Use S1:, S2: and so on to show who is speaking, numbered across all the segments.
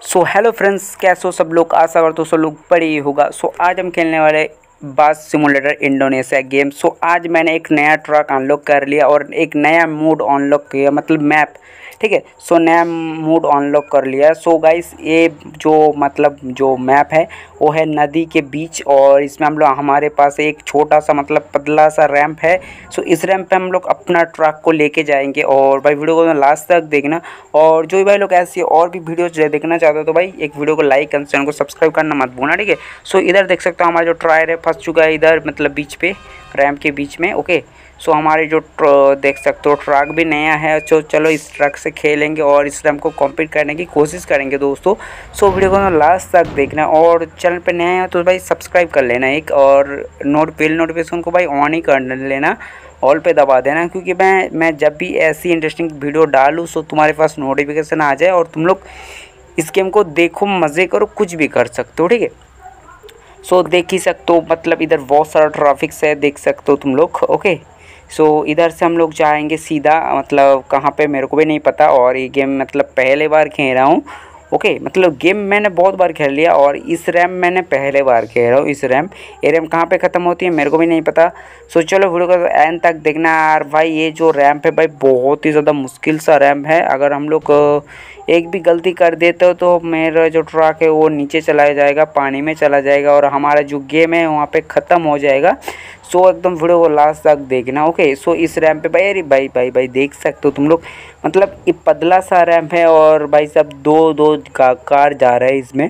S1: So hello friends, कैसे हो सब लोग। आशा करता हूँ सब लोग बड़ी होगा। सो आज हम खेलने वाले बस सिमुलेटर इंडोनेशिया गेम। सो आज मैंने एक नया ट्रक अनलॉक कर लिया और एक नया मोड अनलॉक किया, मतलब मैप। ठीक है, सो नया मोड अनलॉक कर लिया। सो गाइस, ये जो मैप है वो है नदी के बीच, और इसमें हम लोग हमारे पास एक छोटा सा मतलब पतला सा रैंप है। सो इस रैंप पे हम लोग अपना ट्रक को लेके जाएंगे। और भाई वीडियो को लास्ट तक देखना, और जो भाई लोग ऐसी और भी वीडियो देखना चाहते हो तो भाई एक वीडियो को लाइक और चैनल को सब्सक्राइब करना मत भूलना। ठीक है, सो इधर देख सकते हो हमारा जो टायर है फंस चुका है इधर, मतलब बीच पे, रैंप के बीच में। ओके, सो हमारे जो देख सकते हो ट्रक भी नया है। तो चलो इस ट्रक से खेलेंगे और इस रैंप को कंप्लीट करने की कोशिश करेंगे दोस्तों। सो वीडियो को लास्ट तक देखना, और चैनल पे नया है तो भाई सब्सक्राइब कर लेना एक, और बेल नोटिफिकेशन को भाई ऑन ही कर लेना, ऑल पे दबा देना, क्योंकि मैं जब भी ऐसी इंटरेस्टिंग वीडियो डालूँ सो तुम्हारे पास नोटिफिकेशन आ जाए और तुम लोग इस गेम को देखो, मज़े करो, कुछ भी कर सकते हो। ठीक है, सो देख ही सकते हो, मतलब इधर बहुत सारा ट्रैफिक है, देख सकते हो तुम लोग। ओके, सो इधर से हम लोग जाएंगे सीधा, मतलब कहाँ पे मेरे को भी नहीं पता, और ये गेम मतलब पहले बार खेल रहा हूँ। ओके, मतलब गेम मैंने बहुत बार खेल लिया और इस रैम मैंने पहले बार खेल रहा हूँ। ये रैम कहाँ पे ख़त्म होती है मेरे को भी नहीं पता। सो चलो वीडियो को एंड तक देखना यार। भाई ये जो रैम्प है भाई बहुत ही ज़्यादा मुश्किल सा रैम्प है। अगर हम लोग एक भी गलती कर देते हो तो मेरा जो ट्रक है वो नीचे चला जाएगा, पानी में चला जाएगा, और हमारा जो गेम है वहाँ पे ख़त्म हो जाएगा। सो एकदम वीडियो को लास्ट तक देखना। ओके, सो इस रैम्प पे भाई, अरे भाई भाई भाई देख सकते हो तुम लोग, मतलब ये पतला सा रैम्प है, और भाई सब दो दो कार जा रहे हैं इसमें।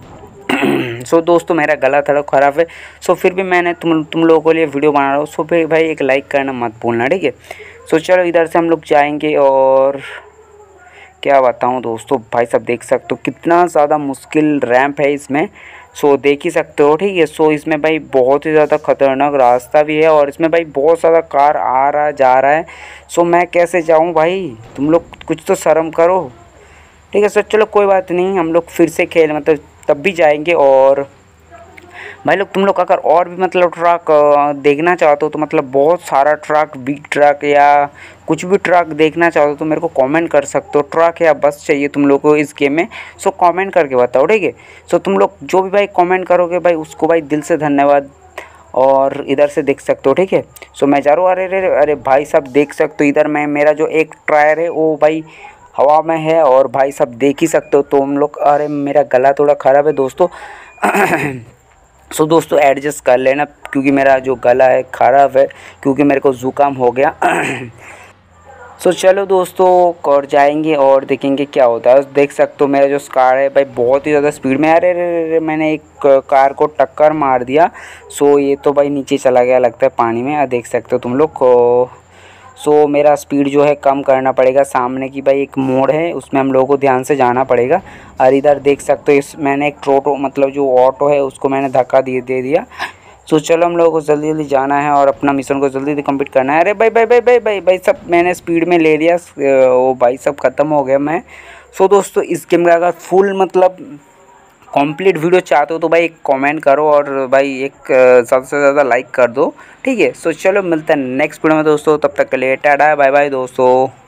S1: सो दोस्तों मेरा गला थोड़ा ख़राब है, सो फिर भी मैंने तुम लोगों के लिए वीडियो बना रहा हूँ। सो फिर भाई एक लाइक करना मत भूलना। ठीक है, सो चलो इधर से हम लोग जाएंगे, और क्या बताऊँ दोस्तों, भाई सब देख सकते हो कितना ज़्यादा मुश्किल रैंप है इसमें। सो देख ही सकते हो। ठीक है, सो इसमें भाई बहुत ही ज़्यादा ख़तरनाक रास्ता भी है, और इसमें भाई बहुत ज़्यादा कार आ रहा जा रहा है। सो मैं कैसे जाऊँ भाई, तुम लोग कुछ तो शर्म करो। ठीक है, सो चलो कोई बात नहीं, हम लोग फिर से खेल मतलब तब भी जाएंगे। और भाई लोग तुम लोग अगर और भी मतलब ट्रक देखना चाहते हो तो मतलब बहुत सारा ट्रक, बिग ट्रक या कुछ भी ट्रक देखना चाहते हो तो मेरे को कमेंट कर सकते हो। ट्रक या बस चाहिए तुम लोग को इस गेम में, सो कमेंट करके बताओ। ठीक है, सो तुम लोग जो भी भाई कमेंट करोगे भाई उसको भाई दिल से धन्यवाद। और इधर से देख सकते हो। ठीक है, सो मैं जा रहा हूँ। अरे अरे अरे भाई सब देख सकते हो इधर मैं, मेरा जो एक टायर है वो भाई हवा में है, और भाई सब देख ही सकते हो तुम लोग। अरे मेरा गला थोड़ा ख़राब है दोस्तों। सो दोस्तों एडजस्ट कर लेना, क्योंकि मेरा जो गला है ख़राब है, क्योंकि मेरे को ज़ुकाम हो गया। सो चलो दोस्तों और जाएंगे और देखेंगे क्या होता है। देख सकते हो मेरा जो कार है भाई बहुत ही ज़्यादा स्पीड में। अरे अरे मैंने एक कार को टक्कर मार दिया। सो ये तो भाई नीचे चला गया लगता है पानी में, देख सकते हो तुम लोग को। सो मेरा स्पीड जो है कम करना पड़ेगा। सामने की भाई एक मोड़ है, उसमें हम लोगों को ध्यान से जाना पड़ेगा। और इधर देख सकते हो मैंने एक टोटो मतलब जो ऑटो है उसको मैंने धक्का दे दिया। सो चलो हम लोगों को जल्दी जल्दी जाना है और अपना मिशन को जल्दी जल्दी कंप्लीट करना है। अरे भाई भाई भाई भाई भाई भाई सब मैंने स्पीड में ले लिया, वो भाई सब ख़त्म हो गया मैं। सो दोस्तों इस गेम का अगर फुल मतलब कंप्लीट वीडियो चाहते हो तो भाई एक कमेंट करो, और भाई एक ज़्यादा से ज़्यादा लाइक कर दो। ठीक है, सो चलो मिलते हैं नेक्स्ट वीडियो में दोस्तों, तब तक के लिए टाटा बाय बाय दोस्तों।